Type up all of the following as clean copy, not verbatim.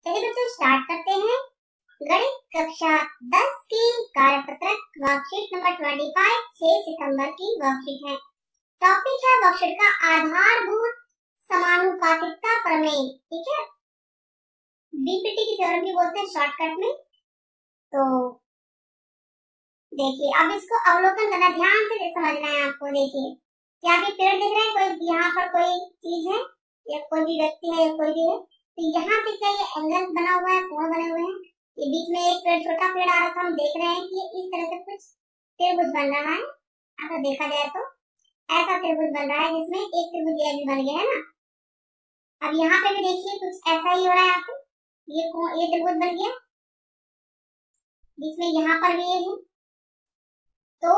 चलिए बच्चों स्टार्ट करते हैं गणित कक्षा 10 की कार्यपत्रक वर्कशीट नंबर 25 6 सितंबर की वर्कशीट है। टॉपिक है वर्कशीट का आधारभूत समानुपातिकता प्रमेय। ठीक है, बीपीटी की थ्योरम भी बोलते हैं शॉर्टकट में। तो देखिए अब इसको अवलोकन करना, ध्यान से समझना है आपको। देखिए क्या भी पेड़ दिख रहे हैं, कोई यहाँ पर कोई चीज है या कोई भी व्यक्ति है या कोई भी है, तो यहाँ से क्या ये एंगल बना हुआ है, कोण बने हुए हैं। ये बीच में एक पेड़, छोटा पेड़ आ रहा था, हम देख रहे हैं कि इस तरह से कुछ त्रिभुज बन रहा है। अगर देखा जाए तो ऐसा त्रिभुज बन रहा है जिसमें एक त्रिभुज ये भी बन गया है ना। अब यहाँ पे भी देखिए कुछ ऐसा ही हो रहा है। यहाँ पे ये त्रिभुज बन गया, बीच में यहाँ पर भी ये है। तो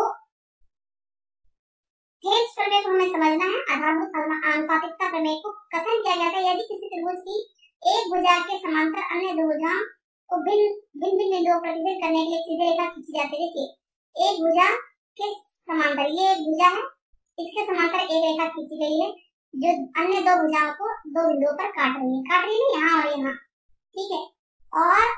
थेल्स प्रमेय को हमें समझना है। आधारभूत आनुपातिकता प्रमेय को कथन किया गया था यदि किसी त्रिभुज की एक भुजा के समांतर अन्य दो भुजाओं को भिन्न बिंदुओं पर प्रतिच्छेद करने के लिए सीधी रेखा खींची जाती है। देखिए एक भुजा के समांतर, ये एक भुजा है, इसके समांतर एक रेखा खींची गई है जो अन्य दो भुजाओं को दो बिंदुओं पर काट रही है यहाँ और यहाँ। ठीक है, और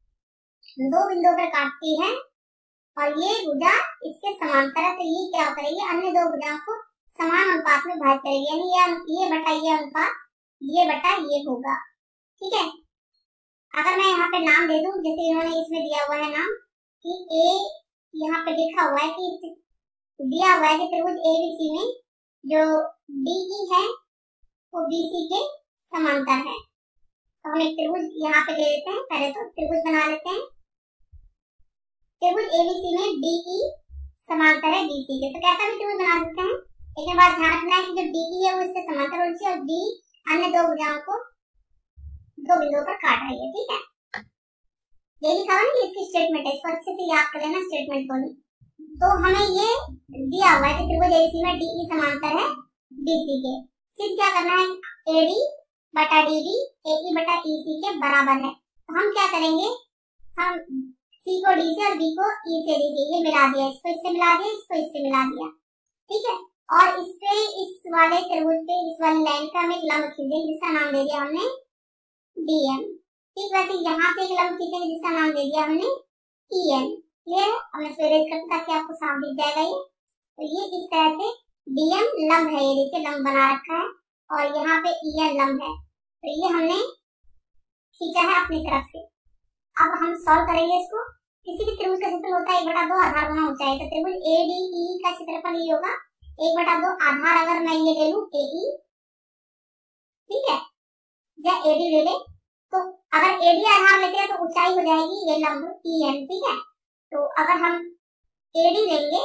दो बिंदुओं पर काटती है और ये भुजा इसके समांतर है। तो ये क्या करेगी, अन्य दो भुजाओं को समान अनुपात में भाग करेगी, यानी ये बटा ये अनुपात, ये बटा ये होगा। ठीक है, अगर मैं यहाँ पे नाम दे दूं, जैसे इन्होंने इसमें दिया हुआ है नाम कि ए, यहाँ पे लिखा हुआ है कि दिया हुआ है कि त्रिभुज एबीसी में जो डीई है वो बीसी के समांतर है। तो हम एक त्रिभुज यहाँ पे दे देते हैं। पहले तो त्रिभुज बना लेते हैं। त्रिभुज एबीसी में डीई समांतर है बीसी के, तो कैसा भी त्रिभुज बना सकते हैं। लेकिन बात ध्यान रखना है कि जो डीई है वो इसके समांतर होनी चाहिए और डी अन्य दो भुजाओं को दो बिंदुओं पर काट रही है। ठीक है, ये लिखा हुआ है कि इसकी स्टेटमेंट है, इसको अच्छे से याद कर लेना स्टेटमेंट को। तो हमें ये दिया हुआ है कि त्रिभुज एबीसी में डीई समांतर है बीसी के। सिर्फ क्या करना है, एडी बटा डीडी एई बटा ईसी के बराबर है। तो हम क्या करेंगे, हम सी को डी से और बी को ई से डी से ये मिला दिया, इसको इससे मिला दिया, इसको इससे मिला दिया। ठीक है, और इस पे इस वाले त्रिभुज पे इस वाली लाइन का हम एक लंब खींचेंगे जिसका नाम दे दिया हमने डीएम। ठीक, वैसे यहाँ से एक लंब खींचेंगे जिसका नाम दे दिया हमने ईएन। क्लियर है, अब मैं इसको इरेज करती हूं ताकि आपको साफ दिख जाएगा ये। तो ये इस तरह से डीएम लंब है, ये देखिए लंब बना रखा है और यहाँ पे ईएन लंब है। तो ये हमने खींचा है अपनी तरफ से। अब हम सॉल्व करेंगे इसको। किसी भी त्रिभुज का क्षेत्रफल होता है 1/2 आधार गुना ऊंचाई। तो त्रिभुज एडीई का क्षेत्रफल ये होगा 1/2 आधार, अगर मैं ये ले लूं एई, ठीक है, या एडी ले ले, तो अगर एडी आधार लेते हैं तो ऊंचाई हो जाएगी ये लंब ईएन। ठीक है, तो अगर हम एडी लेंगे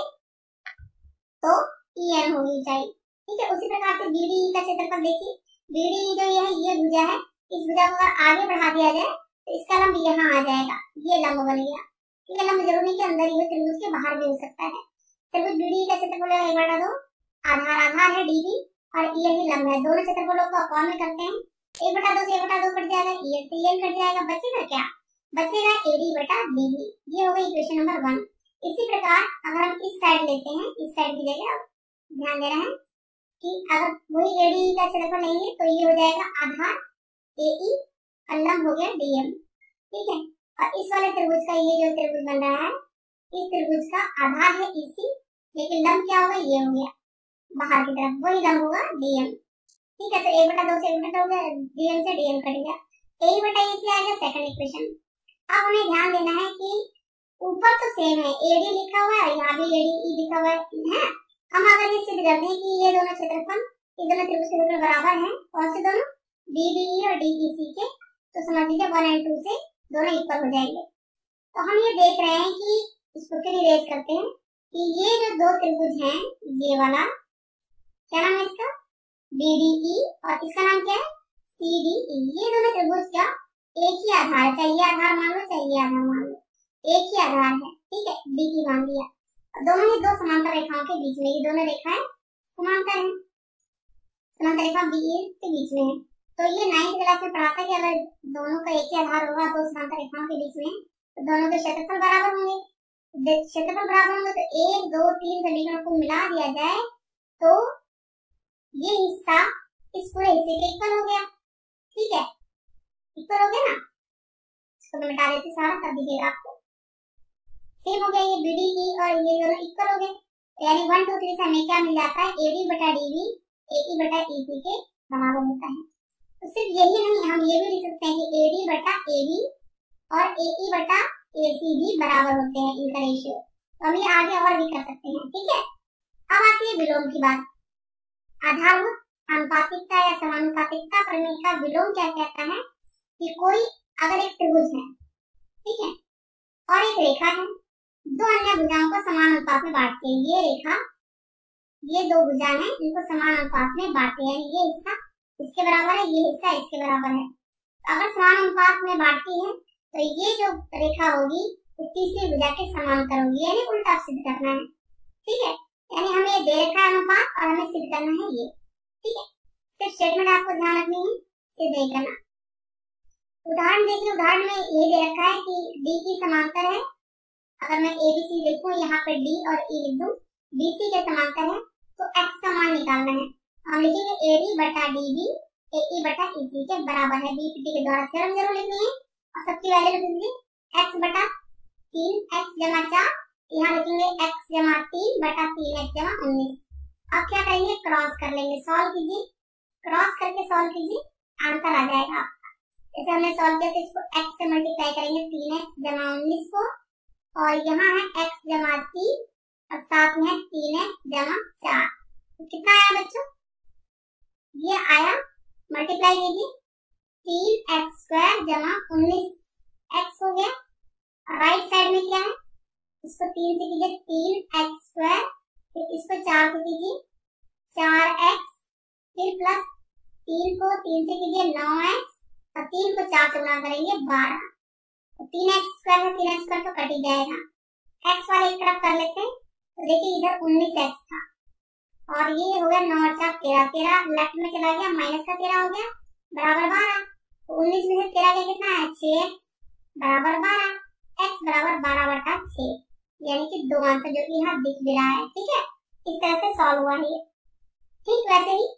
तो ईएन होगी ऊंचाई। ठीक है, उसी प्रकार से बीडी का क्षेत्रफल देखिए, बीडी जो ये भुजा है, इस भुजा को अगर आगे बढ़ा दिया जाए तो इसका लंब यहाँ आ जाएगा, ये लंब बन गया। ठीक है, लंब जरूरी के अंदर ही त्रिभुज के बाहर भी हो सकता है। त्रिभुज बीडी का क्षेत्रफल 1/2 आधार है डीबी और ईएन ही लंब है। दोनों क्षेत्रफलों को अपॉन में करते हैं, 1/2 से 1/2 कट जाएगा, ईएन से ईएन कट जाएगा, बचेगा क्या, बचेगा एडी बटा डीबी। ये हो गई इक्वेशन नंबर 1। इसी प्रकार अगर हम इस साइड लेते हैं, इस साइड की जगह ध्यान देना है कि अगर वही एडी का क्षेत्रफल लेंगे तो ये हो जाएगा आधार एई और लंब हो गया डीएम। ठीक है, और इस वाले त्रिभुज का ये जो त्रिभुज बन रहा है, इस त्रिभुज का आधार है ईसी, लेकिन लंब क्या होगा, ये हो गया बाहर की तरफ, वही लंब होगा डीएम। ठीक है, तो 1/2 से 1/2 हो गया, डीएम से डीएम कट गया, एई बटा ईसी आएगा सेकंड इक्वेशन। अब हमें ध्यान देना है कि ऊपर तो सेम है, एडी लिखा हुआ है, यहाँ भी एडी लिखा हुआ है। हम अगर ये सिद्ध करते हैं कि ये दोनों क्षेत्रफल, ये दोनों त्रिभुज के क्षेत्रफल बराबर हैं, कौन से दोनों, डीबीई और डीईसी के, तो समझ लीजिए 1 और 2 से दोनों इक्वल हो जाएंगे। तो हम ये देख रहे हैं कि इसको फिर इरेज करते हैं कि ये जो दो त्रिभुज हैं, ये वाला क्या नाम है इसका, बीडीई, और इसका नाम क्या है सीडीई, ये दोनों त्रिभुज क्या एक ही आधार है, चाहिए आधार मान लो, चाहिए आधार मान लो, एक ही आधार है। ठीक है, डी मान लिया, दोनों ही दो समांतर रेखाओं के बीच में, ये दोनों रेखाएं समांतर हैं, समांतर रेखा बी के बीच में है। तो ये 9th क्लास में पढ़ा था कि अगर दोनों का एक ही आधार होगा दो समांतर रेखाओं के बीच में, तो दोनों के क्षेत्रफल बराबर होंगे। क्षेत्रफल बराबर होंगे तो 1 2 3 समीकरण को मिला दिया जाए तो ये हिस्सा इस पूरे हिस्से के इक्वल हो गया। ठीक है, इक्वल हो गया ना। तो मैं मिटा देती सारा, तब दिखेगा आपको। सेम हो गया ये BD E और ये दोनों इक्वल हो गए, यानी 1 2 3 से हमें क्या मिल जाता है, AD बटा DB AE बटा EC के बराबर होता है। तो सिर्फ यही नहीं, हम ये भी लिख सकते हैं कि AD बटा AB और AE बटा AC भी बराबर होते हैं, इनका रेशियो। तो हम ये आगे और भी कर सकते हैं, ठीक है। अब आती है विलोम की बात। आधारभूत आनुपातिकता या समानुपातिकता प्रमेय का विलोम क्या कहता है कि कोई अगर एक त्रिभुज है, ठीक है, और एक रेखा है, दो अन्य भुजाओं को समान अनुपात में बांटते हैं। ये रेखा, ये दो भुजा हैं, इनको समान अनुपात में बांटते हैं, ये हिस्सा इसके बराबर है, ये हिस्सा इसके बराबर है। तो अगर समान अनुपात में बांटती है तो ये जो रेखा होगी वो तीसरी भुजा के समांतर होगी, यानी उल्टा सिद्ध करना है, ठीक है। यानी हमें ये दे रखा है अनुपात और हमें सिद्ध करना है ये, ठीक है। सिर्फ स्टेटमेंट आपको ध्यान रखनी है, सिद्ध नहीं करना। उदाहरण देखिए, उदाहरण में ये दे रखा है कि D की समांतर है, अगर मैं ABC लिखूं, यहाँ पे D और E लिख दूं, BC के समांतर है, तो X का मान निकालना है। हम लिखेंगे AD बटा DB AE बटा EC के बराबर है। BPT के द्वारा थ्योरम जरूर लिखनी है और सबकी वैल्यू लिख दीजिए, X बटा 3X जमा 4, यहाँ लिखेंगे X जमा 3 बटा 3X जमा 19। अब क्या करेंगे, क्रॉस कर लेंगे, सॉल्व कीजिए, क्रॉस करके सॉल्व कीजिए, आंसर आ जाएगा आपका। जैसे हमने सॉल्व किया तो इसको x से मल्टीप्लाई करेंगे 3x जमा 19 को, और यहाँ है x जमा 3 और साथ में है 3x जमा 4। तो कितना आया बच्चों, ये आया, मल्टीप्लाई कीजिए, 3x स्क्वायर जमा 19x हो गया। राइट साइड में क्या है, इसको 3 से कीजिए 3x स्क्वायर, फिर इसको 4 से कीजिए 4x, फिर प्लस 3 को 3 से कीजिए 9x और 3 को 4 से गुणा करेंगे 12। तो 3x स्क्वायर है, 3x स्क्वायर तो कट ही जाएगा, x वाले एक तरफ कर लेते हैं। तो देखिए इधर 19x था और ये हो गया 9 और 4 13, 13 लेफ्ट में चला गया, माइनस का 13 हो गया बराबर 12। तो 19 में से 13 का कितना है, 6x बराबर 12, x बराबर 12 बटा 6, यानी कि दो आंसर जो कि यहाँ दिख भी रहा है, ठीक है। इस तरह से सॉल्व हुआ है। ठीक, वैसे ही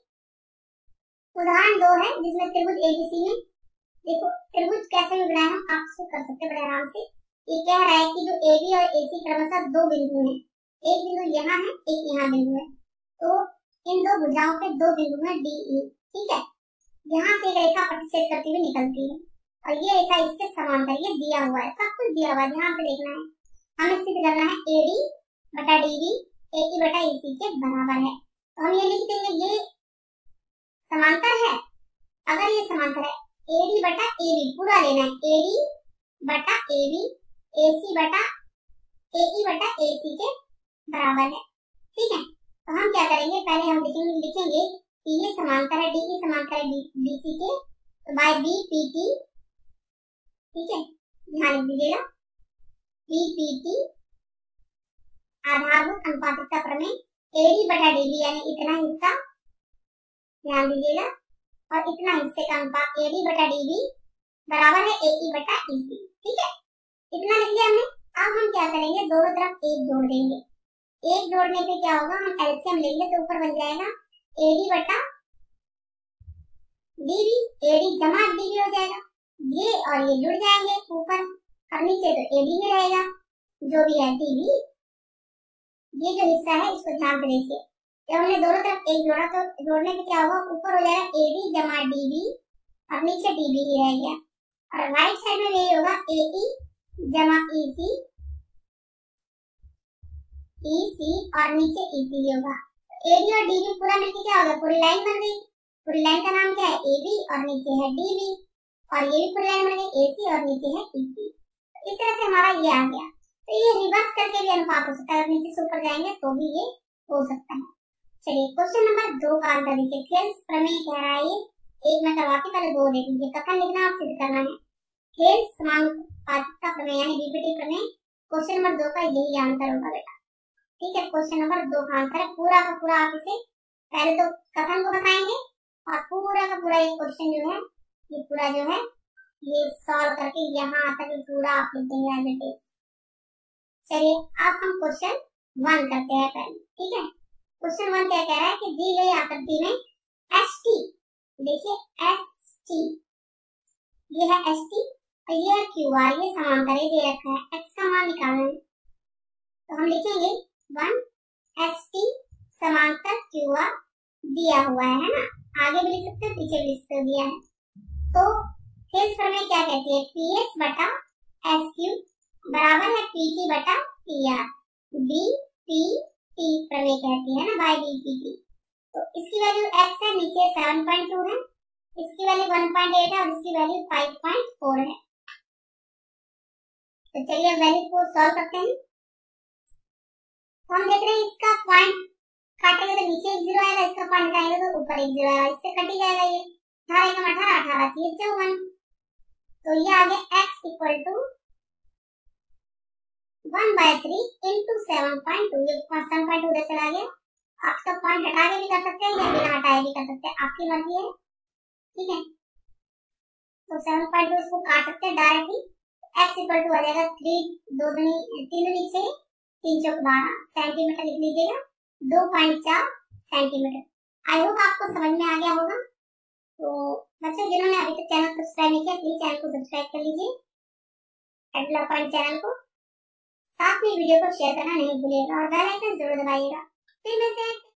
उदाहरण 2 है जिसमें त्रिभुज ABC में, देखो त्रिभुज कैसे भी बनाए हम आप इसको कर सकते बड़े आराम से। ये कह रहा है कि जो AB और AC क्रमशः दो बिंदु हैं, एक बिंदु यहाँ है, एक यहाँ बिंदु है, तो इन दो भुजाओं पे दो बिंदु हैं DE, ठीक है। यहाँ से एक रेखा प्रतिच्छेद करती हुई निकलती है और ये रेखा इसके समांतर, ये दिया हुआ है, सब कुछ दिया हुआ है, ध्यान से देखना है। हमें सिद्ध करना है AD बटा DB AE बटा EC के बराबर है। तो हम ये लिख देंगे, ये समांतर है, अगर ये समांतर है AD बटा AB पूरा लेना है, AD बटा AB AC बटा AE बटा AC के बराबर है, ठीक है। तो हम क्या करेंगे, पहले हम लिखेंगे कि ये समांतर है, DE समांतर है BC के, तो बाय BPT, ठीक है, ध्यान दीजिएगा, BPT आधारभूत अनुपातिकता प्रमेय AD बटा DB यानी इतना हिस्सा, ध्यान दीजिएगा, और इतना हिस्से का अनुपात AD बटा DB बराबर है AE बटा EC, ठीक है। इतना लिख लिया हमने। अब हम क्या करेंगे, दोनों तरफ एक जोड़ देंगे, एक जोड़ने पे क्या होगा, हम एलसीएम लेंगे तो ऊपर बन जाएगा AD बटा DB, AD जमा DB हो जाएगा, ये और ये जुड़ जाएंगे ऊपर और नीचे, तो AD ही रहेगा, जो भी है DB। ये जो हिस्सा है इसको ध्यान से देखिए, जब हमने दोनों तरफ एक जोड़ा तो जोड़ने पे क्या होगा, ऊपर हो जाएगा AD जमा DB और नीचे DB ही रह गया, और राइट साइड में यही होगा AE जमा EC, EC और नीचे EC ही होगा। AD और DB पूरा मिलकर क्या होगा, पूरी लाइन बन गई, पूरी लाइन का नाम क्या है AB और नीचे है DB, और ये भी पूरी लाइन बन गई AC और नीचे है EC। इस तरह से हमारा ये आ गया। तो ये रिवर्स करके भी अनुपात हो सकता है, नीचे से ऊपर जाएंगे तो भी ये हो सकता है। चलिए क्वेश्चन नंबर 2 का आंसर देखिए, थेल्स प्रमेय कह रहा है, ये एक मैं करवाती, पहले 2 देख लीजिए, कथन लिखना और सिद्ध करना है। थेल्स समानुपातिकता प्रमेय यानी BPT प्रमेय, क्वेश्चन नंबर 2 का यही आंसर होगा बेटा, ठीक है। क्वेश्चन नंबर 2 का आंसर है, पूरा का पूरा आप इसे पहले तो कथन को बताएंगे और पूरा का पूरा एक क्वेश्चन जो है ये पूरा जो है ये सॉल्व करके यहाँ तक पूरा आप लिख देंगे। चलिए अब हम क्वेश्चन 1 करते हैं पहले, ठीक है। क्वेश्चन 1 क्या कह रहा है कि दी गई आकृति में ST, देखिए ST, ये है ST और ये क्यू आर, ये समांतर ही दे रखा है, एक्स का मान निकालना है तो हम लिखेंगे 1 एस टी समांतर क्यू आर दिया हुआ है ना, आगे भी लिख सकते हैं पीछे भी लिख सकते दिया है। तो थेल्स प्रमेय क्या कहती है, पी एस बटा एस क्यू बराबर है पी टी बटा P R, B P T प्रमेय कहती है ना, बाय बी पी टी। तो इसकी वैल्यू x है, नीचे 7.2 है, इसकी वैल्यू 1.8 है और इसकी वैल्यू 5.4 है। तो चलिए वैल्यू को सॉल्व करते हैं। तो हम देख रहे हैं इसका पॉइंट काटेंगे तो नीचे एक जीरो आएगा, इसका पॉइंट हटाएंगे तो ऊपर एक जीरो आएगा, इससे कट ही जाएगा ये 18 18 18 3 54। तो ये आ गया x इक्वल टू 1/3 इंटू 7.2, ये 7.2 उधर चला गया। आप इसका पॉइंट हटा के भी कर सकते हैं या बिना हटाए भी कर सकते हैं, आपकी मर्जी है, ठीक है। तो 7.2 इसको काट सकते हैं डायरेक्टली, x इक्वल टू आ जाएगा 3 2 3 6 3 चौक 12 सेंटीमीटर लिख लीजिएगा, 2.4 सेंटीमीटर। आई होप आपको समझ में आ गया होगा। तो बच्चों जिन्होंने अभी तक चैनल सब्सक्राइब नहीं किया प्लीज चैनल को सब्सक्राइब कर लीजिए, एडला पॉइंट चैनल को, साथ में वीडियो को शेयर करना नहीं भूलिएगा और बेल आइकन जरूर दबाइएगा। फिर मिलते हैं।